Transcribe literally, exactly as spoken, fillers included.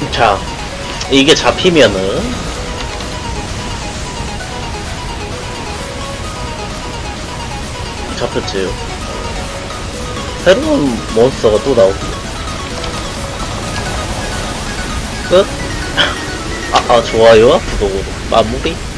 자, 이게 잡히면은 잡혔지요. 새로운 몬스터가 또 나오고 끝? 아, 아 좋아요와 구독으로 마무리.